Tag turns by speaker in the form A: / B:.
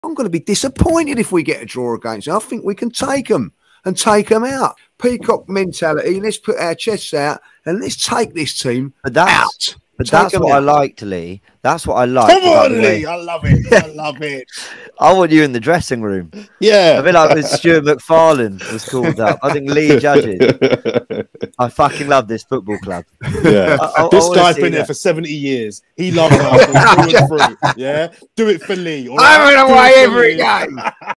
A: I'm going to be disappointed if we get a draw against them. I think we can take them and take them out. Peacock mentality. Let's put our chests out and let's take this team out.
B: But that's what I liked, Lee. That's what I like.
C: Come on, Lee. I love it. I love it.
B: I want you in the dressing room.
C: Yeah.
B: I feel like when Stuart McFarlane was called up. I think Lee judges. I fucking love this football club.
C: Yeah. This guy's been there for 70 years. He loves Arsenal through and through. Yeah. Do it for Lee.
A: I'm away every game.